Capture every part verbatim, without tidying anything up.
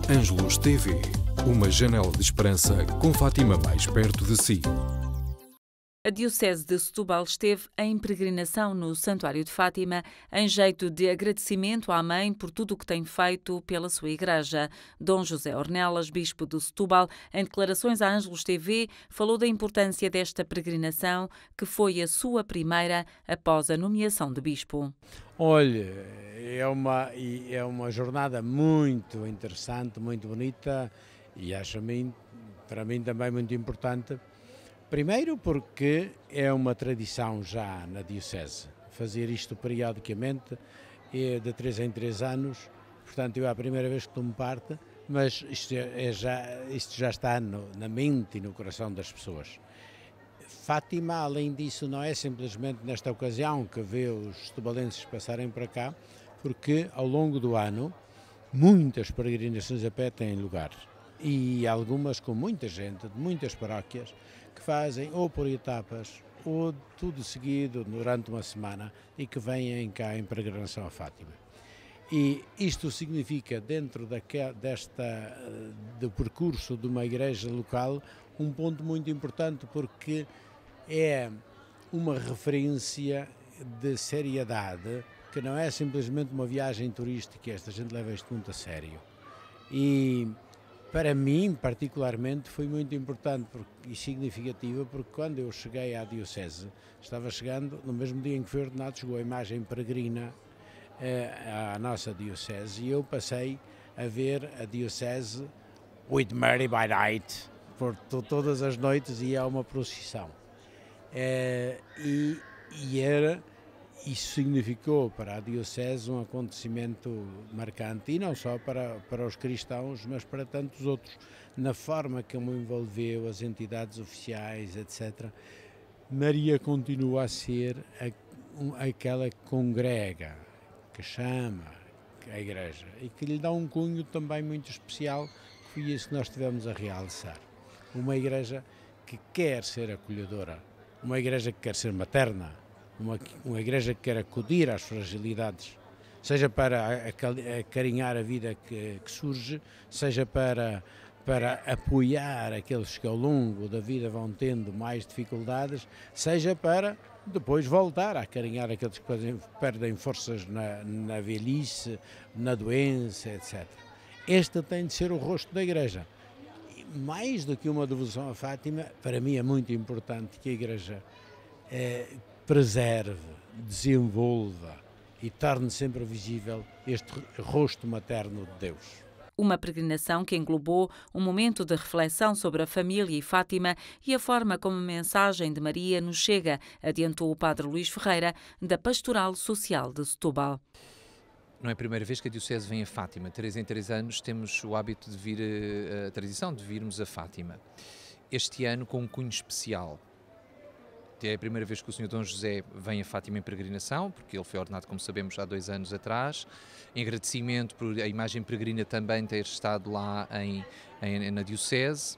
Ângelos T V, uma janela de esperança com Fátima mais perto de si. A Diocese de Setúbal esteve em peregrinação no Santuário de Fátima em jeito de agradecimento à Mãe por tudo o que tem feito pela sua Igreja. Dom José Ornelas, Bispo de Setúbal, em declarações à Ângelos T V, falou da importância desta peregrinação, que foi a sua primeira após a nomeação de Bispo. Olha, é uma, é uma jornada muito interessante, muito bonita e acho a mim, para mim também muito importante. Primeiro porque é uma tradição já na Diocese, fazer isto periodicamente, de três em três anos, portanto eu é a primeira vez que tomo parte, mas isto, é já, isto já está no, na mente e no coração das pessoas. Fátima, além disso, não é simplesmente nesta ocasião que vê os setubalenses passarem para cá, porque ao longo do ano muitas peregrinações a pé têm lugar e algumas com muita gente, de muitas paróquias, que fazem ou por etapas ou tudo seguido durante uma semana e que vêm cá em peregrinação a Fátima. E isto significa, dentro daquela, desta, do percurso de uma igreja local, um ponto muito importante, porque é uma referência de seriedade, que não é simplesmente uma viagem turística, esta gente leva isto muito a sério. E para mim, particularmente, foi muito importante e significativa, porque quando eu cheguei à Diocese, estava chegando, no mesmo dia em que fui ordenado, chegou a imagem peregrina eh, à nossa Diocese, e eu passei a ver a Diocese with Mary by night, por todas as noites ia a uma procissão. Eh, e, e era... Isso significou para a Diocese um acontecimento marcante, e não só para, para os cristãos, mas para tantos outros, na forma como envolveu as entidades oficiais, etcétera. Maria continua a ser a, um, aquela que congrega, que chama a Igreja, e que lhe dá um cunho também muito especial, que foi isso que nós tivemos a realçar. Uma Igreja que quer ser acolhedora, uma Igreja que quer ser materna, Uma, uma igreja que quer acudir às fragilidades, seja para acarinhar a vida que, que surge, seja para, para apoiar aqueles que ao longo da vida vão tendo mais dificuldades, seja para depois voltar a acarinhar aqueles que perdem forças na, na velhice, na doença, etcétera. Este tem de ser o rosto da igreja. Mais do que uma devoção a Fátima, para mim é muito importante que a igreja é, preserve, desenvolva e torne sempre visível este rosto materno de Deus. Uma peregrinação que englobou um momento de reflexão sobre a família e Fátima e a forma como a mensagem de Maria nos chega, adiantou o padre Luís Ferreira, da Pastoral Social de Setúbal. Não é a primeira vez que a Diocese vem a Fátima. Três em três anos temos o hábito de vir, a tradição de virmos a Fátima. Este ano com um cunho especial. É a primeira vez que o senhor Dom José vem a Fátima em peregrinação, porque ele foi ordenado, como sabemos, há dois anos atrás, em agradecimento por a imagem peregrina também ter estado lá em, em, na Diocese,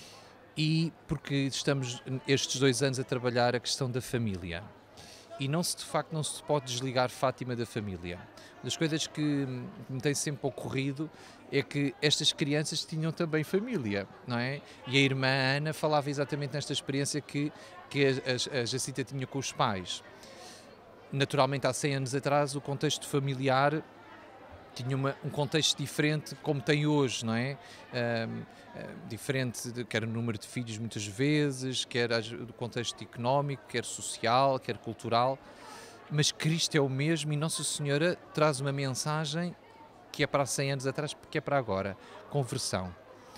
e porque estamos estes dois anos a trabalhar a questão da família. E não se, de facto não se pode desligar Fátima da família. Das coisas que me tem sempre ocorrido é que estas crianças tinham também família, não é? E a irmã Ana falava exatamente nesta experiência que, que a, a Jacinta tinha com os pais. Naturalmente, há cem anos atrás, o contexto familiar tinha uma, um contexto diferente como tem hoje, não é? Um, um, diferente, de, quer o número de filhos muitas vezes, quer o contexto económico, quer social, quer cultural, mas Cristo é o mesmo e Nossa Senhora traz uma mensagem que é para há cem anos atrás, porque é para agora, conversão.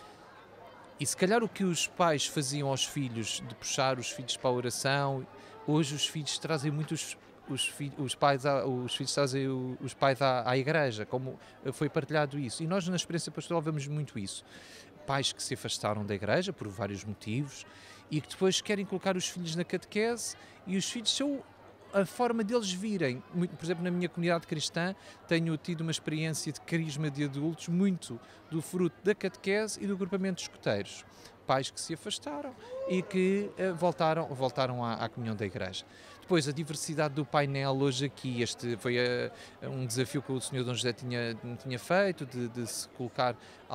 E se calhar o que os pais faziam aos filhos, de puxar os filhos para a oração, hoje os filhos trazem muitos Os, filhos, os, pais, os filhos trazem os pais à, à igreja, como foi partilhado isso. E nós na experiência pastoral vemos muito isso. Pais que se afastaram da igreja por vários motivos e que depois querem colocar os filhos na catequese, e os filhos são a forma deles virem. Muito, por exemplo, na minha comunidade cristã tenho tido uma experiência de carisma de adultos muito do fruto da catequese e do agrupamento de escuteiros. pais que se afastaram e que uh, voltaram, voltaram à, à comunhão da Igreja. Depois, a diversidade do painel hoje aqui, este foi uh, um desafio que o senhor Dom José tinha, tinha feito, de, de se colocar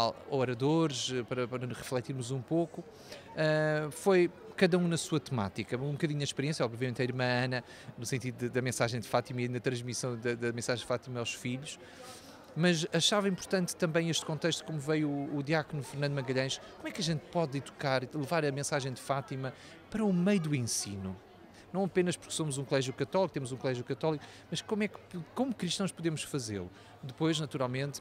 oradores para, para refletirmos um pouco. Uh, foi cada um na sua temática, um bocadinho a experiência, obviamente a irmã Ana, no sentido de, da mensagem de Fátima e na transmissão da, da mensagem de Fátima aos filhos, mas achava importante também este contexto, como veio o, o diácono Fernando Magalhães, como é que a gente pode educar, levar a mensagem de Fátima para o meio do ensino? Não apenas porque somos um colégio católico, temos um colégio católico, mas como é que, como cristãos podemos fazê-lo? Depois, naturalmente,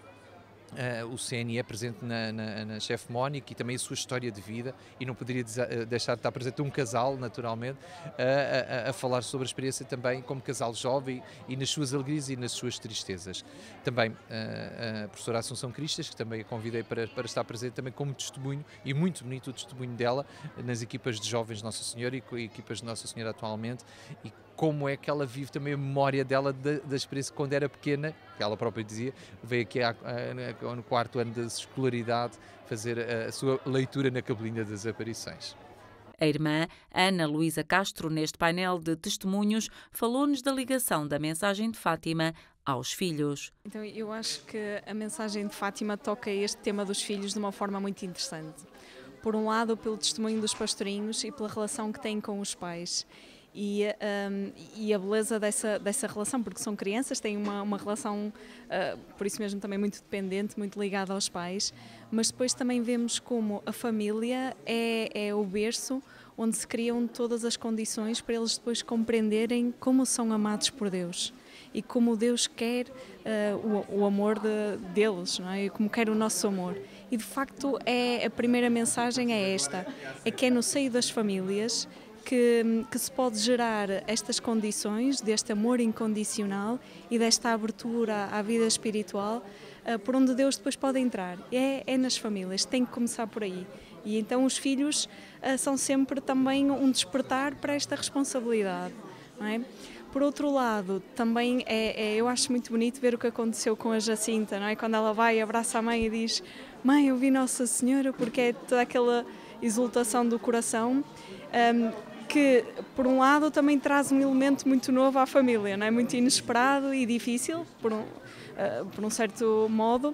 Uh, o C N E é presente na, na, na chefe Mónica e também a sua história de vida, e não poderia deixar de estar presente um casal, naturalmente, uh, a, a falar sobre a experiência também como casal jovem e nas suas alegrias e nas suas tristezas. Também uh, a professora Assunção Cristas, que também a convidei para, para estar presente também como testemunho, e muito bonito o testemunho dela nas equipas de jovens de Nossa Senhora e com equipas de Nossa Senhora atualmente, e como é que ela vive também a memória dela da, da experiência quando era pequena, que ela própria dizia, veio aqui a, a, a, no quarto ano da escolaridade fazer a, a sua leitura na Cabelinha das Aparições. A irmã Ana Luísa Castro, neste painel de testemunhos, falou-nos da ligação da mensagem de Fátima aos filhos. Então, eu acho que a mensagem de Fátima toca este tema dos filhos de uma forma muito interessante. Por um lado, pelo testemunho dos pastorinhos e pela relação que têm com os pais. E, um, e a beleza dessa, dessa relação, porque são crianças, têm uma, uma relação, uh, por isso mesmo, também muito dependente, muito ligada aos pais, mas depois também vemos como a família é, é o berço onde se criam todas as condições para eles depois compreenderem como são amados por Deus e como Deus quer uh, o, o amor de, deles, não é? E como quer o nosso amor. E de facto é, a primeira mensagem é esta, é que é no seio das famílias Que, que se pode gerar estas condições deste amor incondicional e desta abertura à vida espiritual, uh, por onde Deus depois pode entrar. É, é nas famílias, tem que começar por aí. E então os filhos uh, são sempre também um despertar para esta responsabilidade, não é? Por outro lado, também é, é, eu acho muito bonito ver o que aconteceu com a Jacinta, não é? Quando ela vai e abraça a mãe e diz: "Mãe, eu vi Nossa Senhora", porque é toda aquela exultação do coração. Um, que, por um lado, também traz um elemento muito novo à família, não é? Muito inesperado e difícil, por um, uh, por um certo modo.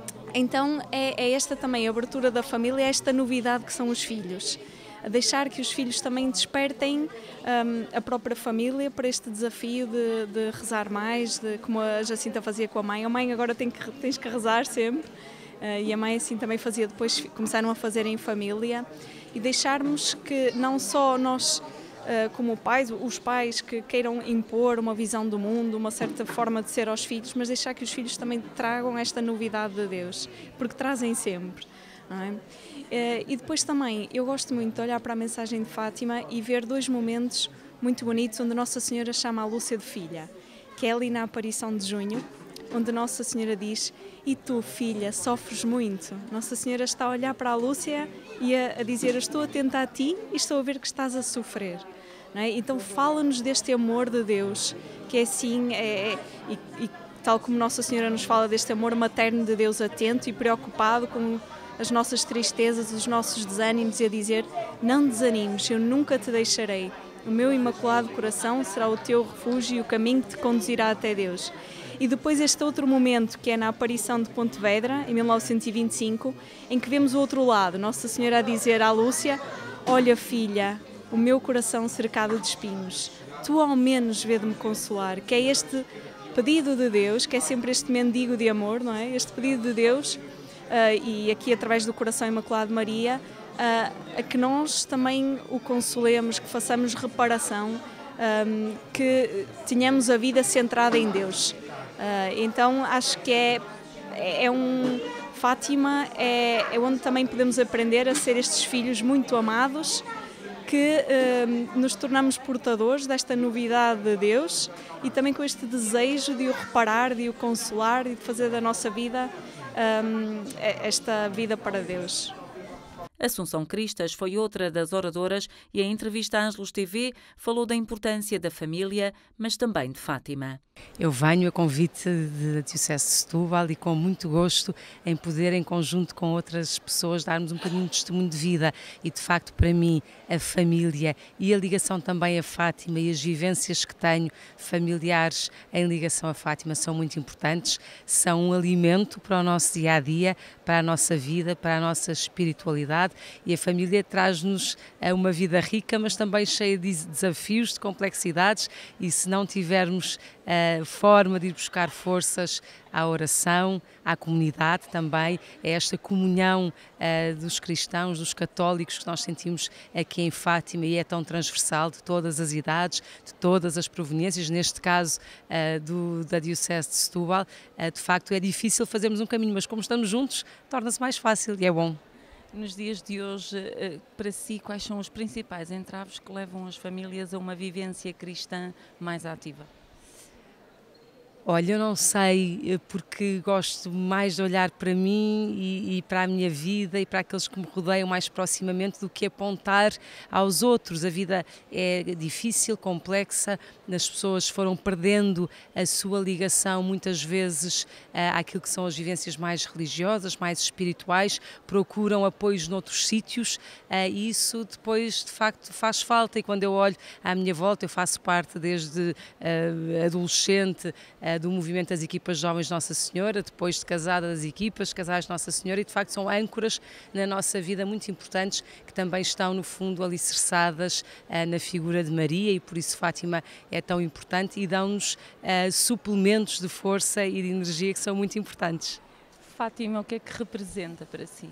Então, é, é esta também a abertura da família, é esta novidade que são os filhos. A deixar que os filhos também despertem um, a própria família para este desafio de, de rezar mais, de, como a Jacinta fazia com a mãe. A mãe agora tem que, tens que rezar sempre. Uh, e a mãe assim também fazia, depois começaram a fazer em família, e deixarmos que não só nós, uh, como pais, os pais que queiram impor uma visão do mundo, uma certa forma de ser aos filhos, mas deixar que os filhos também tragam esta novidade de Deus, porque trazem sempre, não é? Uh, e depois também, eu gosto muito de olhar para a mensagem de Fátima e ver dois momentos muito bonitos onde Nossa Senhora chama a Lúcia de filha, que é ali na aparição de junho, onde Nossa Senhora diz: "E tu, filha, sofres muito?" Nossa Senhora está a olhar para a Lúcia e a, a dizer: "Eu estou atenta a ti e estou a ver que estás a sofrer." Não é? Então fala-nos deste amor de Deus, que é assim, é, é, e, e tal como Nossa Senhora nos fala deste amor materno de Deus atento e preocupado com as nossas tristezas, os nossos desânimos, e a dizer: "Não desanimes, eu nunca te deixarei. O meu imaculado coração será o teu refúgio e o caminho que te conduzirá até Deus." E depois este outro momento, que é na aparição de Pontevedra, em mil novecentos e vinte e cinco, em que vemos o outro lado, Nossa Senhora a dizer à Lúcia: "Olha, filha, o meu coração cercado de espinhos, tu ao menos vê-de-me consolar", que é este pedido de Deus, que é sempre este mendigo de amor, não é? Este pedido de Deus, uh, e aqui através do coração imaculado de Maria, uh, a que nós também o consolemos, que façamos reparação, um, que tenhamos a vida centrada em Deus. Uh, então acho que é, é um Fátima é, é onde também podemos aprender a ser estes filhos muito amados, que uh, nos tornamos portadores desta novidade de Deus e também com este desejo de o reparar, de o consolar e de fazer da nossa vida um, esta vida para Deus. Assunção Cristas foi outra das oradoras e em entrevista à Ângelos T V falou da importância da família, mas também de Fátima. Eu venho a convite da Diocese de Setúbal e com muito gosto em poder, em conjunto com outras pessoas, darmos um bocadinho de testemunho de vida e, de facto, para mim, a família e a ligação também a Fátima e as vivências que tenho familiares em ligação a Fátima são muito importantes, são um alimento para o nosso dia-a-dia, para a nossa vida, para a nossa espiritualidade, e a família traz-nos uma vida rica, mas também cheia de desafios, de complexidades, e se não tivermos a forma de ir buscar forças à oração, à comunidade também, é esta comunhão uh, dos cristãos, dos católicos que nós sentimos aqui em Fátima, e é tão transversal, de todas as idades, de todas as proveniências, neste caso uh, do, da Diocese de Setúbal. Uh, de facto é difícil fazermos um caminho, mas como estamos juntos, torna-se mais fácil e é bom. Nos dias de hoje, para si, quais são os principais entraves que levam as famílias a uma vivência cristã mais ativa? Olha, eu não sei, porque gosto mais de olhar para mim e, e para a minha vida e para aqueles que me rodeiam mais proximamente do que apontar aos outros. A vida é difícil, complexa, as pessoas foram perdendo a sua ligação muitas vezes àquilo que são as vivências mais religiosas, mais espirituais, procuram apoios noutros sítios e isso depois de facto faz falta. E quando eu olho à minha volta, eu faço parte desde uh, adolescente uh, do movimento das equipas jovens Nossa Senhora, depois de casada das equipas, casais Nossa Senhora, e de facto são âncoras na nossa vida muito importantes, que também estão no fundo alicerçadas uh, na figura de Maria, e por isso Fátima é tão importante e dão-nos uh, suplementos de força e de energia que são muito importantes. Fátima, o que é que representa para si?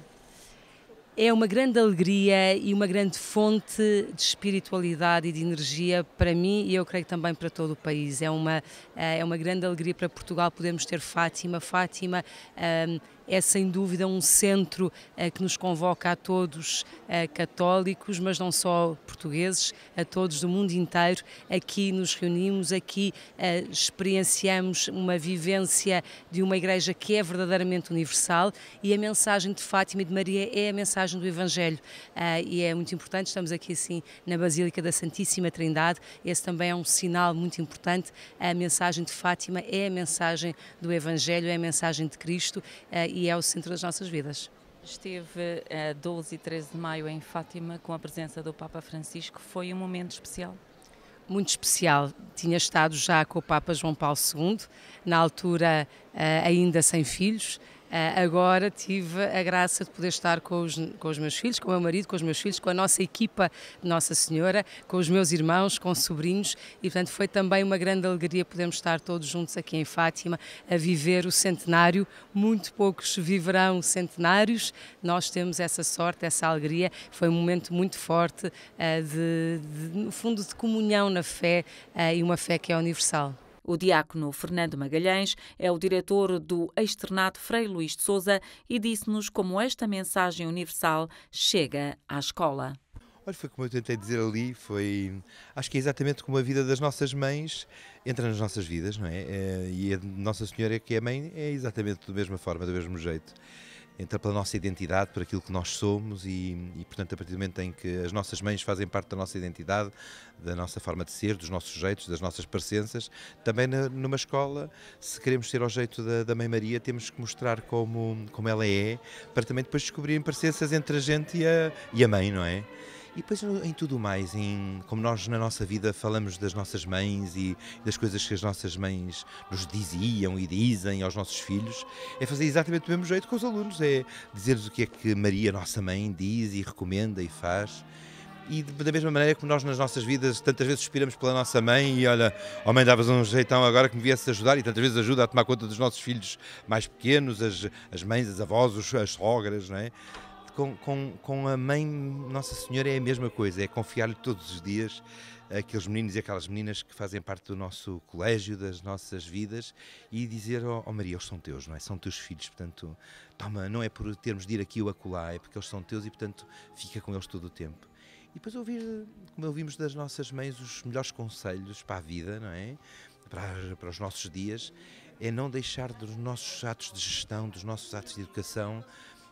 É uma grande alegria e uma grande fonte de espiritualidade e de energia para mim, e eu creio também para todo o país. É uma, é uma grande alegria para Portugal podermos ter Fátima. Fátima um, é sem dúvida um centro uh, que nos convoca a todos uh, católicos, mas não só portugueses, a todos do mundo inteiro. Aqui nos reunimos, aqui uh, experienciamos uma vivência de uma igreja que é verdadeiramente universal, e a mensagem de Fátima e de Maria é a mensagem do Evangelho, uh, e é muito importante. Estamos aqui assim na Basílica da Santíssima Trindade, esse também é um sinal muito importante. A mensagem de Fátima é a mensagem do Evangelho, é a mensagem de Cristo, uh, e é o centro das nossas vidas. Esteve a doze e treze de maio em Fátima com a presença do Papa Francisco. Foi um momento especial? Muito especial. Tinha estado já com o Papa João Paulo segundo, na altura ainda sem filhos. Agora tive a graça de poder estar com os, com os meus filhos, com o meu marido, com os meus filhos, com a nossa equipa de Nossa Senhora, com os meus irmãos, com sobrinhos, e portanto foi também uma grande alegria podermos estar todos juntos aqui em Fátima a viver o centenário. Muito poucos viverão centenários, nós temos essa sorte, essa alegria. Foi um momento muito forte, de, de, no fundo, de comunhão na fé, e uma fé que é universal. O diácono Fernando Magalhães é o diretor do Externato Frei Luís de Sousa e disse-nos como esta mensagem universal chega à escola. Olha, foi como eu tentei dizer ali, foi, acho que é exatamente como a vida das nossas mães entra nas nossas vidas, não é? E a Nossa Senhora, que é mãe, é exatamente da mesma forma, do mesmo jeito. Entra pela nossa identidade, por aquilo que nós somos e, e, portanto, a partir do momento em que as nossas mães fazem parte da nossa identidade, da nossa forma de ser, dos nossos jeitos, das nossas parecenças, também na, numa escola, se queremos ser ao jeito da, da Mãe Maria, temos que mostrar como, como ela é, para também depois descobrirem parecenças entre a gente e a, e a mãe, não é? E depois em tudo mais, em, como nós na nossa vida falamos das nossas mães e das coisas que as nossas mães nos diziam e dizem aos nossos filhos, é fazer exatamente do mesmo jeito com os alunos, é dizer-lhes o que é que Maria, nossa mãe, diz e recomenda e faz. E da mesma maneira que nós nas nossas vidas tantas vezes suspiramos pela nossa mãe e olha, oh mãe, davas um jeitão agora que me viesse ajudar, e tantas vezes ajuda a tomar conta dos nossos filhos mais pequenos, as, as mães, as avós, as sogras, não é? Com, com, com a mãe Nossa Senhora é a mesma coisa, é confiar-lhe todos os dias aqueles meninos e aquelas meninas que fazem parte do nosso colégio, das nossas vidas, e dizer, oh, oh Maria, eles são teus, não é? São teus filhos, portanto, toma, não é por termos de ir aqui ou acolá, é porque eles são teus e, portanto, fica com eles todo o tempo. E depois ouvir, como ouvimos das nossas mães, os melhores conselhos para a vida, não é? Para, para os nossos dias, é não deixar dos nossos atos de gestão, dos nossos atos de educação,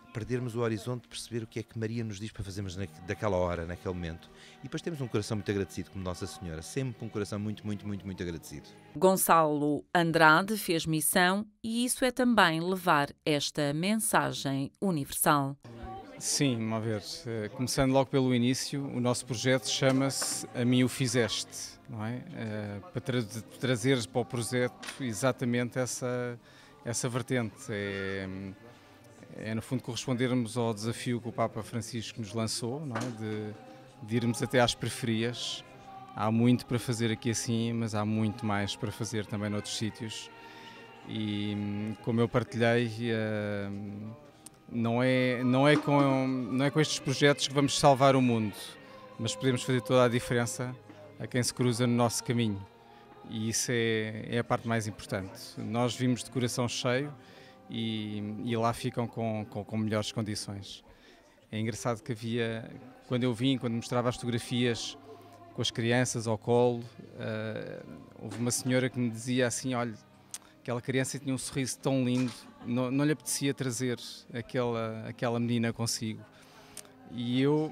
perdermos o horizonte de perceber o que é que Maria nos diz para fazermos naquela hora, naquele momento. E depois temos um coração muito agradecido, como Nossa Senhora, sempre um coração muito, muito, muito, muito agradecido. Gonçalo Andrade fez missão e isso é também levar esta mensagem universal. Sim, vamos ver. Começando logo pelo início, o nosso projeto chama-se A Mim o Fizeste, não é? Para tra trazer para o projeto exatamente essa, essa vertente. É, é, no fundo, correspondermos ao desafio que o Papa Francisco nos lançou, não é? de, de irmos até às periferias. Há muito para fazer aqui assim, mas há muito mais para fazer também noutros sítios. E, como eu partilhei, não é, não é com, não é com estes projetos que vamos salvar o mundo, mas podemos fazer toda a diferença a quem se cruza no nosso caminho. E isso é, é a parte mais importante. Nós vimos de coração cheio e, e lá ficam com, com, com melhores condições. É engraçado que havia, quando eu vim, quando mostrava as fotografias com as crianças ao colo, uh, houve uma senhora que me dizia assim, olha, aquela criança tinha um sorriso tão lindo, não, não lhe apetecia trazer aquela, aquela menina consigo. E eu,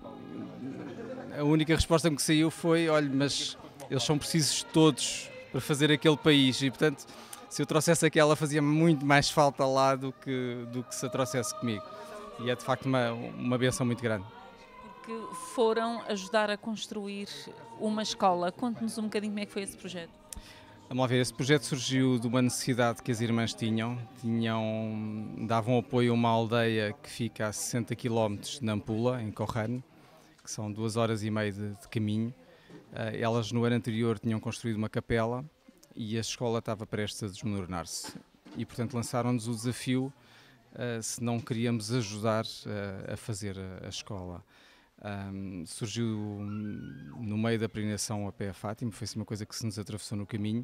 a única resposta que saiu foi, olha, mas eles são precisos todos para fazer aquele país e, portanto, se eu trouxesse aquela fazia muito mais falta lá do que, do que se a trouxesse comigo. E é de facto uma, uma benção muito grande. Porque foram ajudar a construir uma escola. Conte-nos um bocadinho como é que foi esse projeto. Vamos lá ver, esse projeto surgiu de uma necessidade que as irmãs tinham. tinham davam apoio a uma aldeia que fica a sessenta quilómetros de Nampula, em Corrane, que são duas horas e meia de, de caminho. Elas no ano anterior tinham construído uma capela e a escola estava prestes a desmoronar-se. E portanto lançaram-nos o desafio uh, se não queríamos ajudar uh, a fazer a, a escola. Um, surgiu no meio da peregrinação a pé a Fátima, foi uma coisa que se nos atravessou no caminho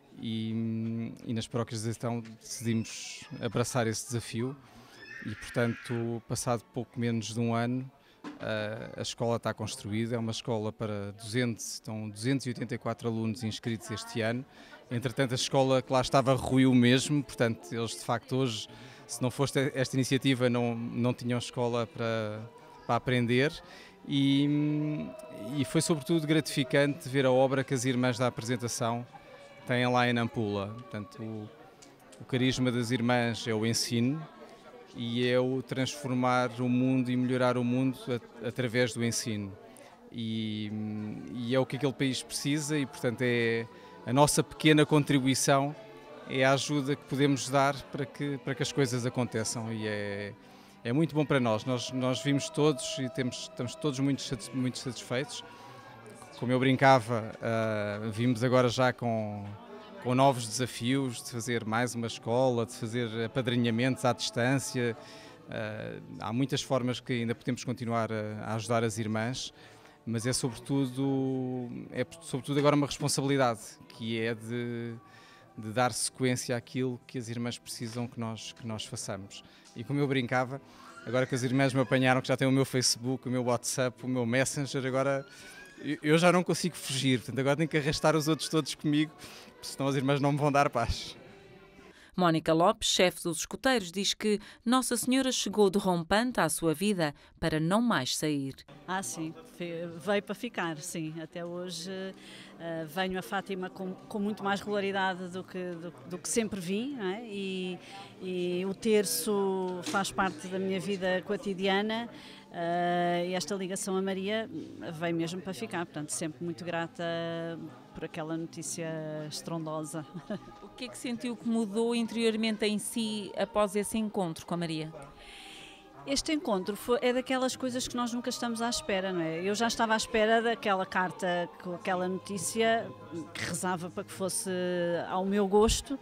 e, e nas paróquias então decidimos abraçar esse desafio e portanto passado pouco menos de um ano a, a escola está construída, é uma escola para duzentos, estão duzentos e oitenta e quatro alunos inscritos este ano. Entretanto a escola que lá estava ruiu mesmo, portanto eles de facto hoje, se não fosse esta iniciativa, não, não tinham escola para para aprender e, e foi sobretudo gratificante ver a obra que as irmãs da apresentação têm lá em Nampula. Portanto, o, o carisma das irmãs é o ensino e é o transformar o mundo e melhorar o mundo a, através do ensino. E, e é o que aquele país precisa e, portanto, é a nossa pequena contribuição, é a ajuda que podemos dar para que, para que as coisas aconteçam e é É muito bom para nós, nós, nós vimos todos e temos, estamos todos muito, muito satisfeitos. Como eu brincava, uh, vimos agora já com, com novos desafios de fazer mais uma escola, de fazer apadrinhamentos à distância. Uh, há muitas formas que ainda podemos continuar a, a ajudar as irmãs, mas é sobretudo, é sobretudo agora uma responsabilidade, que é de, de dar sequência àquilo que as irmãs precisam que nós, que nós façamos. E como eu brincava, agora que as irmãs me apanharam, que já têm o meu Facebook, o meu WhatsApp, o meu Messenger, agora eu já não consigo fugir, portanto agora tenho que arrastar os outros todos comigo, senão as irmãs não me vão dar paz. Mónica Lopes, chefe dos escuteiros, diz que Nossa Senhora chegou de rompante à sua vida para não mais sair. Ah, sim, veio para ficar, sim. Até hoje uh, venho a Fátima com, com muito mais regularidade do que, do, do que sempre vim, não é? e, e o terço faz parte da minha vida cotidiana. Uh, e esta ligação a Maria veio mesmo para ficar, portanto sempre muito grata por aquela notícia estrondosa. O que é que sentiu que mudou interiormente em si após esse encontro com a Maria? Este encontro foi, é daquelas coisas que nós nunca estamos à espera, não é? Eu já estava à espera daquela carta, com aquela notícia, que rezava para que fosse ao meu gosto,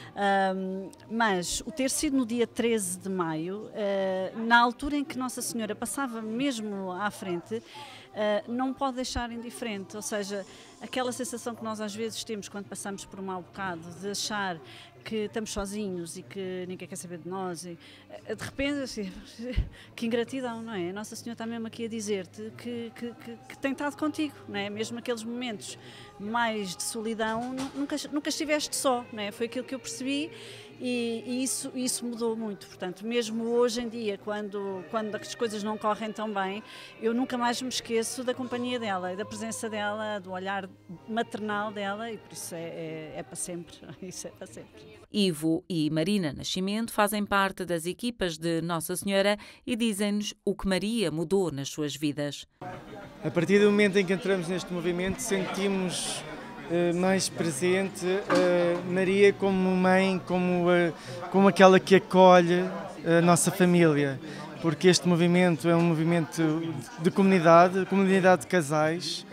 um, mas o ter sido no dia treze de maio, uh, na altura em que Nossa Senhora passava mesmo à frente, uh, não pode deixar indiferente, ou seja, aquela sensação que nós às vezes temos quando passamos por um mau bocado, de achar que estamos sozinhos e que ninguém quer saber de nós, e de repente, assim, que ingratidão, não é? A Nossa Senhora está mesmo aqui a dizer-te que, que, que, que tem estado contigo, não é? Mesmo aqueles momentos mais de solidão, nunca, nunca estiveste só, não é? Foi aquilo que eu percebi. E, e isso, isso mudou muito, portanto, mesmo hoje em dia, quando, quando as coisas não correm tão bem, eu nunca mais me esqueço da companhia dela, da presença dela, do olhar maternal dela, e por isso é, é, é para sempre, isso é para sempre. Ivo e Marina Nascimento fazem parte das equipas de Nossa Senhora e dizem-nos o que Maria mudou nas suas vidas. A partir do momento em que entramos neste movimento, sentimos Uh, mais presente uh, Maria como mãe, como, uh, como aquela que acolhe a nossa família, porque este movimento é um movimento de comunidade, comunidade de casais,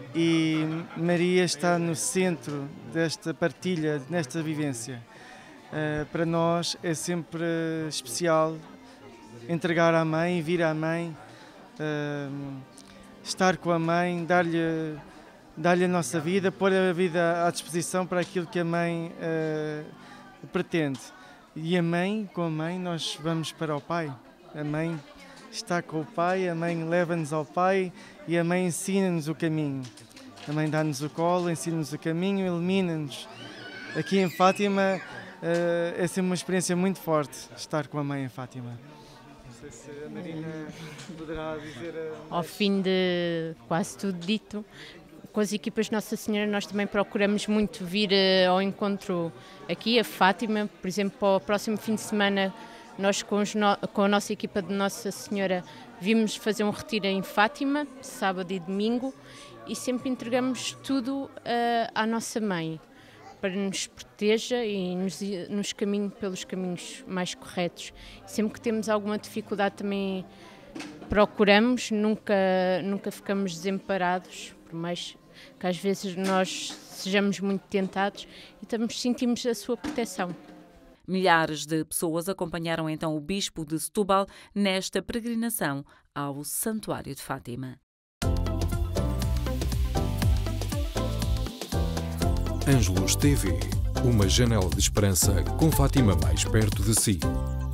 e Maria está no centro desta partilha, nesta vivência. Uh, para nós é sempre especial entregar à mãe, vir à mãe, uh, estar com a mãe, dar-lhe dar-lhe a nossa vida, pôr a vida à disposição para aquilo que a mãe uh, pretende. E a mãe, com a mãe, nós vamos para o pai. A mãe está com o pai, a mãe leva-nos ao pai e a mãe ensina-nos o caminho. A mãe dá-nos o colo, ensina-nos o caminho, ilumina-nos. Aqui em Fátima uh, é sempre uma experiência muito forte estar com a mãe em Fátima. Não sei se a Marina poderá dizer... Uh, Ao fim de quase tudo dito, com as equipas de Nossa Senhora nós também procuramos muito vir uh, ao encontro aqui a Fátima. Por exemplo, para o próximo fim de semana nós com, os no... com a nossa equipa de Nossa Senhora vimos fazer um retiro em Fátima, sábado e domingo, e sempre entregamos tudo uh, à nossa mãe, para nos proteja e nos, nos caminhe pelos caminhos mais corretos. Sempre que temos alguma dificuldade também procuramos, nunca, nunca ficamos desamparados, por mais que às vezes nós sejamos muito tentados, e estamos, sentimos a sua proteção. Milhares de pessoas acompanharam então o Bispo de Setúbal nesta peregrinação ao Santuário de Fátima. Ângelus T V, uma janela de esperança com Fátima mais perto de si.